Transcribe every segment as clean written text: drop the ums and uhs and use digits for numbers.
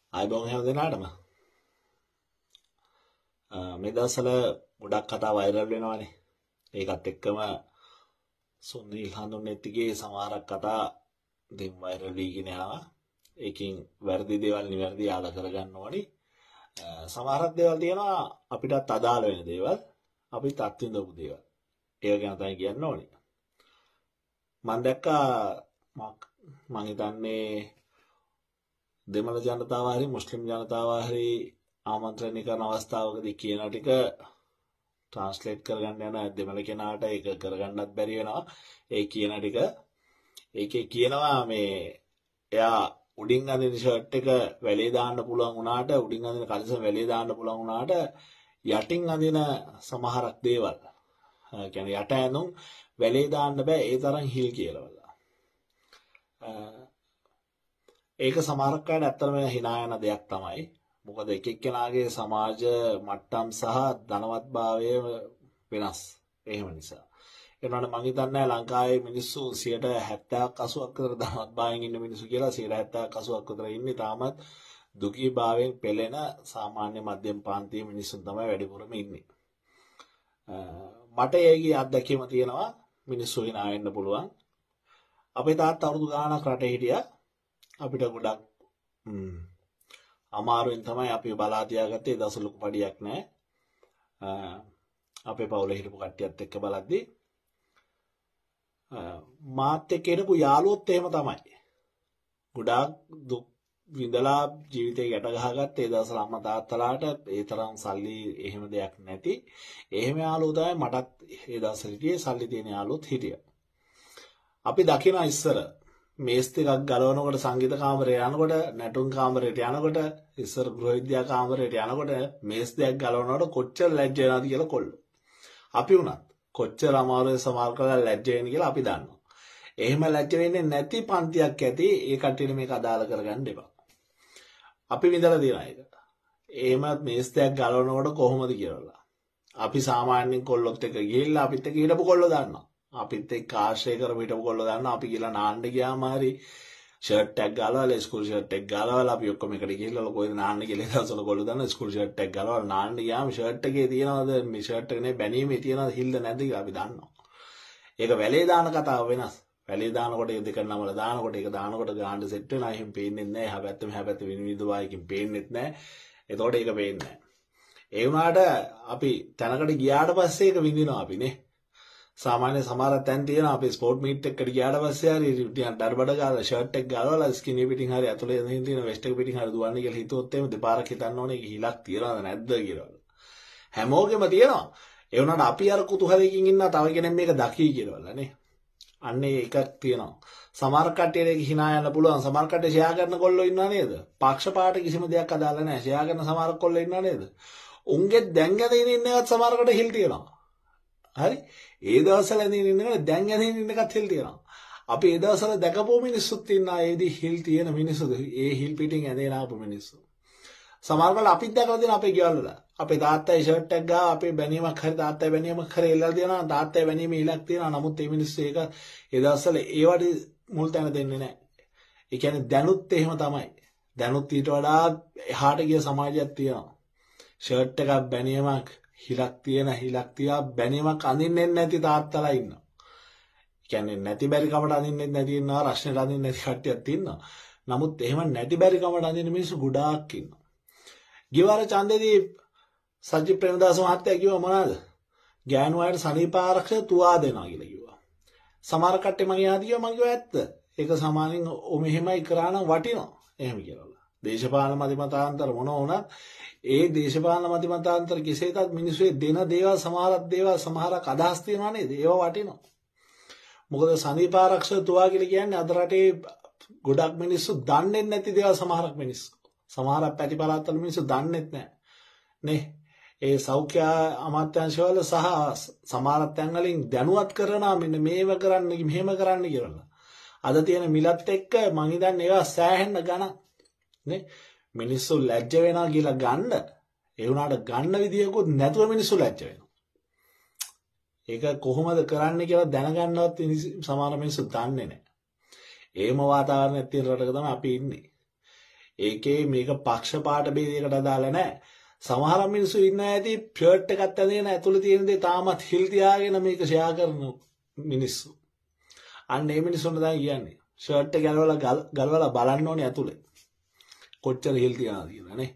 ආයිබෝන් හැම දෙනාටම මේ දවස්වල ගොඩක් කතා වෛරල් වෙනවානේ. ඒකත් එක්කම සුනිල් හඳුන්නෙත්තිගේ සමහරක් කතා දැන් වෛරල් වීගෙන යනවා. ඒකෙන් වැරදි දේවල් නිවැරදි ආලා කරගන්න ඕනි. සමහරක් දේවල් තියෙනවා අපිටත් අදාළ වෙන දේවල්, අපිත් අත්විඳපු දේවල්. ඒක ගැන තමයි කියන්න ඕනේ. මම දැක්කා මම හිතන්නේ දෙමළ ජනතාව හරි මුස්ලිම් ජනතාව හරි ආමන්ත්‍රණය කරන අවස්ථාවකදී කියන ටික ට්‍රාන්ස්ලේට් කරගන්න යන දෙමළ කෙනාට ඒක කරගන්නත් බැරි වෙනවා. ඒ කියන ටික ඒකේ කියනවා මේ එයා උඩින් අඳින ෂර්ට් එක වැලේ දාන්න පුළුවන් වුණාට, උඩින් අඳින කලිසම වැලේ දාන්න පුළුවන් වුණාට යටින් අඳින සමහරක් දේවල් කියන්නේ යට ඇඳුම් වැලේ දාන්න බෑ, ඒ තරම් හිල් කියලා. ඒක සමහරක් අයට ඇත්තටම hina යන දෙයක් තමයි. මොකද එක එක්කෙනාගේ සමාජ මට්ටම් සහ ධනවත්භාවය වෙනස්. එහෙම නිසා. ඒ වුණාට මම හිතන්නේ ලංකාවේ මිනිස්සු 70ක් 80ක් විතර ධනවත්භාවයෙන් ඉන්න මිනිස්සු කියලා 70ක් 80ක් විතර ඉන්නේ තාමත් දුකී භාවයෙන් පෙළෙන සාමාන්‍ය මධ්‍යම පාන්තියේ මිනිස්සුන් තමයි වැඩිපුරම ඉන්නේ. මට ඒකේ අත්දැකීම තියෙනවා මිනිස්සු hina වෙන්න පුළුවන්. අපේ තාත්තා අවුරුදු ගාණක් රටේ හිටියා. අපිට ගොඩක් අමාරුවෙන් තමයි අපි බලා තියාගත්තේ. දවස් ලොකු පඩියක් නැහැ. අපේ පවුලේ හිටපු කට්ටියත් එක්ක බලද්දී මාත් එක්ක හිටපු යාළුවොත් එහෙම තමයි. ගොඩාක් දුක් විඳලා ජීවිතේ ගැට ගහගත්තේ. ඒ දවස්වල අම්මා තාත්තලාට ඒ තරම් සල්ලි එහෙම දෙයක් නැති. එහෙම යාළුවෝ තමයි මටත් ඒ දවස්වල හිටියේ. සල්ලි තියෙන යාළුවොත් හිටියා. අපි දකින ඉස්සර මේස් ටිකක් ගලවනකොට සංගීත කාමරේ යනකොට, නැටුම් කාමරේට යනකොට, ඉස්සර ගෘහ විද්‍යා කාමරේට යනකොට මේස් දෙකක් ගලවනකොට කොච්චර ලැජ්ජ වෙනවද කියලා කොල්ලෝ. අපි උනත් කොච්චර අමාරුවේ සමාල් කරලා ලැජ්ජ වෙන්නේ කියලා අපි දන්නවා. එහෙම ලැජ්ජ වෙන්නේ නැති පන්තියක් ඇති. ඒ කට්ටියට මේක අදාළ කරගන්න එපා. අපි විඳලා තියෙන එක. එහෙම මේස් දෙකක් ගලවනකොට කොහොමද කියලා. අපි සාමාන්‍යයෙන් කොල්ලොත් එක්ක ගිහිල්ලා අපිත් එක්ක හිටපු කොල්ලෝ දන්නවා. අපිත් එක්ක ආශ්‍රය කරපු හිටපු කොල්ලෝ දන්නවා. අපි කියලා නාන්න ගියාම හරි ෂර්ට් එකක් ගලවලා ස්කූල් ෂර්ට් එකක් ගලවලා අපි ඔක්කොම එකට ගිහිල්ලා කොහෙද නාන්න කියලා දවසල කොල්ලෝ දන්නවා. ස්කූල් ෂර්ට් එකක් ගලවලා නාන්න ගියාම ෂර්ට් එකේ තියනවද මේ ෂර්ට් එකනේ බැනීමේ තියනවද හිල්ද නැද්ද කියලා අපි දන්නවා. ඒක වැලේ දාන කතාව වෙනස්. වැලේ දානකොට ඒ දෙක නමල දානකොට ඒක දානකොට ගාන්න සෙට් වෙනවා. එහෙම පේන්නේ නැහැ. හැබැයි හැබැයි විනිවිද වායකින් පේන්නේත් නැහැ. එතකොට ඒක පේන්නේ නැහැ. ඒ වුණාට අපි තැනකට ගියාට පස්සේ ඒක විඳිනවා අපිනේ. සාමාන්‍ය සමහර තැන් තියෙනවා අපි ස්පෝර්ට් මීට් එකකට ගියාට පස්සේ හරි ටිකක් දරබඩ ගාලා ෂර්ට් එක ගලවලා ස්කිනි පිටින් හරි ඇතුලේ තියෙන වෙස්ට් එක පිටින් හරි දුවන්නේ කියලා හිතුවොත් එහෙම දෙපාරක් හිතන්න ඕනේ ඒක හිලක් තියනවද නැද්ද කියලා. හැමෝගෙම තියෙනවා. ඒ වුණාට අපි අර කුතුහලයෙන් ඉන්නා තව කෙනෙක් මේක දකී කියලා නේ. අන්න ඒකක් තියෙනවා. සමහර කට්ටියට ඒක hina යන්න පුළුවන්. සමහර කට්ටිය ෂෙයා කරන කොල්ලෝ ඉන්නා නේද? පක්ෂපාත කිසිම දෙයක් අදාළ නැහැ. ෂෙයා කරන සමහර කොල්ලෝ ඉන්නා නේද? උන්ගේ දැන් ගැදින ඉන්න එකත් සමහරකට හිල් තියෙනවා. හරි? ඒ දවස්වල ඇදින ඉන්නකට දැන් ඇදින ඉන්න එකත් හිල් තියෙනවා. අපි ඒ දවස්වල දැකපු මිනිස්සුත් ඉන්නා ඒදී හිල් තියෙන මිනිස්සුද? ඒ හිල් පිටින් ඇදගෙන ආපු මිනිස්සු. සමහරවල් අපිත් දැකලා දෙන අපේ ගෙවල් වල. අපේ තාත්තයි ෂර්ට් එකක් ගාව අපේ බැනීමක් හරි තාත්තයි බැනීමක් හරි එල්ලලා දෙනවා. තාත්තයි බැනීම ඉලක් තියෙනවා. නමුත් මේ මිනිස්සු ඒක ඒ දවස්වල ඒවට මුල් තැන දෙන්නේ නැහැ. ඒ කියන්නේ දැනුත් එහෙම තමයි. දැනුත් ඊට වඩා එහාට ගිය සමාජයක් තියෙනවා. ෂර්ට් එකක් බැනීමක් හිලක් තියා බැනීමක් අඳින්නේ නැති තාත්තලා ඉන්නවා. කියන්නේ නැති බැරි කමට අඳින්නේ නැති ඉන්නවා, රස්නෙට අඳින්නේ නැති කට්ටියක් ඉන්නවා. නමුත් එහෙම නැති බැරි කමට අඳින මිනිස්සු ගොඩාක් ඉන්නවා. ගිවාර ඡන්දෙදී සජිත් ප්‍රේමදාස මහත්තයා කිව්වා මොනවාද? ගෑනු අයට සනීප ආරක්ෂක තුවා දෙනවා කියලා කිව්වා. සමහර කට්ටිය මගේ ආදියා මම කිව්වා ඇත්ත. ඒක සමානින් මෙහෙමයි කරා නම් වටිනවා. එහෙම කියලා. දේශපාලන මතිමතාන්තර මොන වුණත් ඒ දේශපාලන මතිමතාන්තර කෙසේතත් මිනිස්සු දෙන දේවල් සමහරක් අදහස් තියනවා නේද? ඒවා වටිනවා. මොකද සනීප ආරක්ෂක තුවා කියලා කියන්නේ අද රටේ ගොඩක් මිනිස්සු දන්නේ නැති දේවල් සමහරක් මිනිස්සු. සමහරක් පැතිපලාත්වල මිනිස්සු දන්නේත් නැහැ. නේ? ඒ සෞඛ්‍ය අමාත්‍යාංශවල සහ සමහර තැන් වලින් දැනුවත් කරනවා මෙන්න මේව කරන්න මෙහෙම කරන්න කියලා. අද තියෙන මිලත් එක්ක මං හිතන්නේ ඒවා සෑහෙන්න ගණන්. නේ? මිනිස්සු ලැජ්ජ වෙනවා කියලා ගන්න ඒ වුණාට ගන්න විදියකුත් නැතුව මිනිස්සු ලැජ්ජ වෙනවා. ඒක කොහොමද කරන්න කියලා දැනගන්නවත් සමහර මිනිස්සු දන්නේ නැහැ. ඒම වාතාවරණයක් තියෙන රටක තමයි අපි ඉන්නේ. ඒකේ මේක පක්ෂපාත ભેදයකට අදාළ නැහැ. සමහර මිනිස්සු ඉන්න ඇති ෂර්ට් එකක් ඇඳගෙන ඇතුළේ තියෙන දේ තාමත් හිල් තියාගෙන මේක ෂෙයා කරන මිනිස්සු. අන්න ඒ මිනිස්සුන්ට තමයි කියන්නේ. ෂර්ට් එක ගලවලා බලන්න ඕනේ ඇතුළේ. කොච්චර හිල් තියනවද කියලා නේ.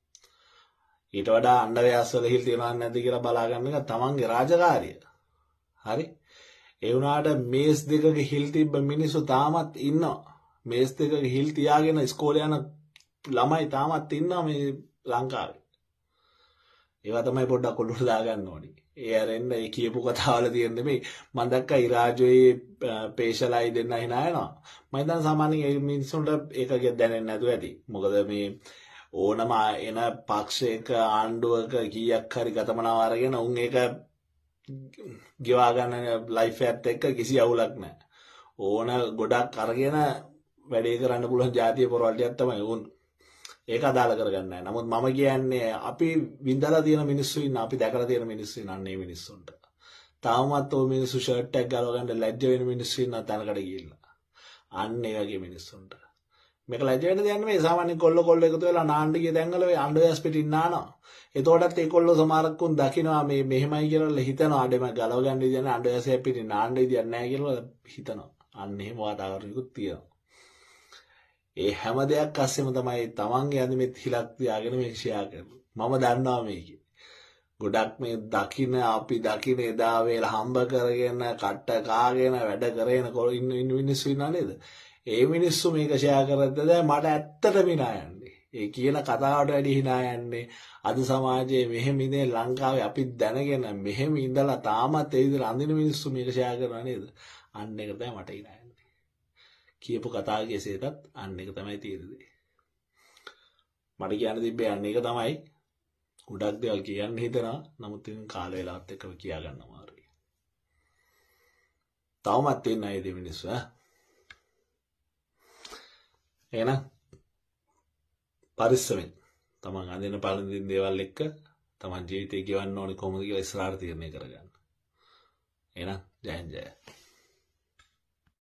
ඊට වඩා අන්ඩර්වෙයර්ස් වල හිල් තියනවද නැද්ද කියලා බලා ගන්න එක තමන්ගේ රාජකාරිය. හරි? ඒ වුණාට මේස් දෙකක හිල් තිබ්බ මිනිස්සු තාමත් ඉන්නවා. මේස් දෙකක හිල් තියාගෙන ඉස්කෝලේ යන ළමයි තාමත් ඉන්නවා මේ ලංකාවේ. ඒවා තමයි පොඩ්ඩක් ඔළුවට දාගන්න ඕනේ. ඒ අරෙන්න ඒ කියපු කතාවල තියෙන නෙමෙයි. මම දැක්කා ඉරාජෝයේ පේෂලයි දෙන්න hina යනවා. මම හිතන සාමාන්‍යයෙන් ඒ මිනිස්සුන්ට ඒක දැනෙන්නේ නැතුව ඇති. මොකද මේ ඕනම එන පක්ෂයක ආණ්ඩුවක කීයක් හරි ගතමනාව අරගෙන උන් ඒක ගෙවා ගන්න ලයිෆ් එකත් එක්ක කිසි අවුලක් නැහැ. ඕන ගොඩක් අරගෙන වැඩේ කරන්න පුළුවන් ජාතිය පොරවල්ටියක් තමයි උන්. ඒක අදාළ කරගන්න නැහැ. නමුත් මම කියන්නේ අපි විඳලා තියෙන මිනිස්සු ඉන්න අපි දැකලා තියෙන මිනිස්සු ඉන්න අන්නේ මිනිස්සුන්ට. තාමත් ඔය මිනිස්සු ෂර්ට් එකක් ගලව ගන්න ලැජ්ජ වෙන මිනිස්සු ඉන්න තැනකට ගිහිල්ලා. අන්න ඒ වගේ මිනිස්සුන්ට. මේක ලැජ්ජ වෙන්න දෙයක් නෙමෙයි. සාමාන්‍ය කොල්ල එකතු වෙලා නාන්න ගිය තැන්වල ඔය අන්ඩර්වෙයර්ස් පිටින් නානවා. එතකොටත් ඒ කොල්ලෝ සමහරක්කුන් දකිනවා මේ මෙහෙමයි කියලා හිතනවා. අඬම ගලව ගන්න ඉතින් අන්ඩර්වෙයර්ස් එක පිටින් නාන්න ඉතින් නැහැ කියලා හිතනවා. අන්න එහෙම වාතාවරණයකුත් තියෙනවා. ඒ හැම දෙයක් අස්සෙම තමයි තමන්ගේ අඳුමෙත් හිලක් තියාගෙන මේක ෂෙයා කරන්නේ. මම දන්නවා මේක. ගොඩක් මේ අපි දකින්න එදා වේලා හම්බ කරගෙන කට්ට කාගෙන වැඩ කරගෙන ඉන්න මිනිස්සු ඉන්නා නේද? ඒ මිනිස්සු මේක ෂෙයා කරද්ද දැන් මට ඇත්තටම hina යන්නේ. ඒ කියන කතාවට වැඩි hina යන්නේ අද සමාජයේ මෙහෙම ඉඳන් ලංකාවේ අපි දැනගෙන මෙහෙම ඉඳලා තාමත් ඒ විදිහට අඳින මිනිස්සු මේක ෂෙයා කරනවා නේද? අන්න ඒක තමයි මට hina යන්නේ. කියපු කතාවේ කෙසේතත් අන්න එක තමයි තීරදේ. මට කියන්න තිබ්බේ අන්න එක තමයි. ගොඩක් දේවල් කියන්න හිතනවා. නමුත් ඉතින් කාල වේලාවත් එක්ක කියා ගන්න අමාරුයි. තවමත් ඉන්නේ නැහැ මේ මිනිස්සු එහෙනම් පරිස්සමෙන් තමන් අඳින පළඳින දේවල් එක්ක තමන් ජීවිතේ ගෙවන්න ඕනේ කොහොමද කියලා ඉස්සරහට තීරණය කරගන්න. එහෙනම් ජය ජය.